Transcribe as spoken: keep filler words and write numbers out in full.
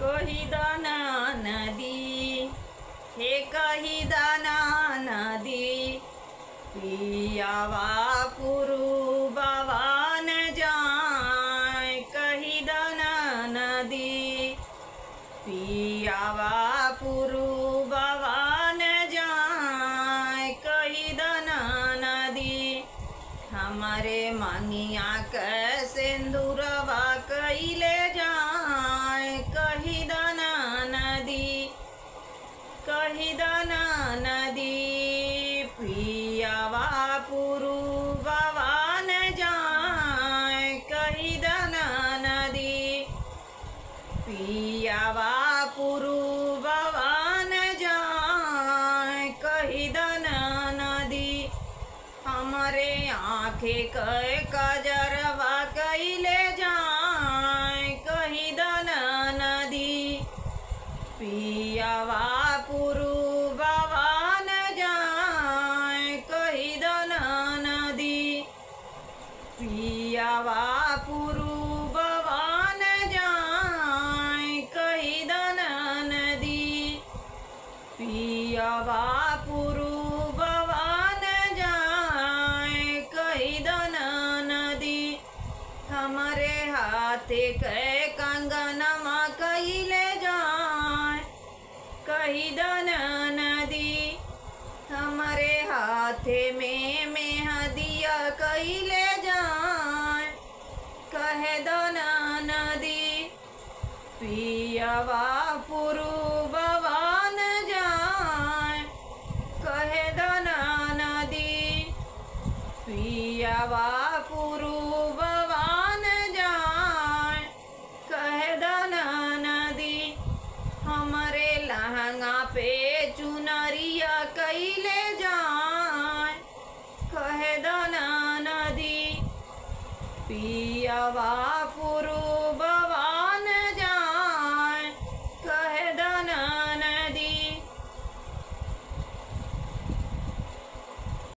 कही दाना नदी हे कही दाना नदी पियावा पुरु बाबा न जाए कही दाना नदी पियावा पुरु बाबा न जाए कही दाना नदी हमारे मांगिया के सिंदूरवा कइले जाए कही दाना नदी कही दाना नदी पियावा पुरु बाबा न जाए कही दाना नदी पियावा पुरु बाबा न जाए कही दाना नदी हमारे आँखें के कजरवा कइले जाए कही दाना नदी पियावा पुरु बाबा न जाए कही दाना नदी पियावा पुरु बाबा न जाए कही दाना नदी पियावा पुरु बाबा न जाए कही दाना नदी हमारे हाथे के कंगनमा कइले जाए कही दाना नदी हमारे हाथे में मेहदिया कइले जाए कहे दाना नदी पियावा पुरु बाबा न जाए कहे दाना नदी पियावा पुरु बाबा न जाए कहे दाना नदी हमारे लहंगा पे चुनरिया कइले जाए कहे दाना नदी पियावा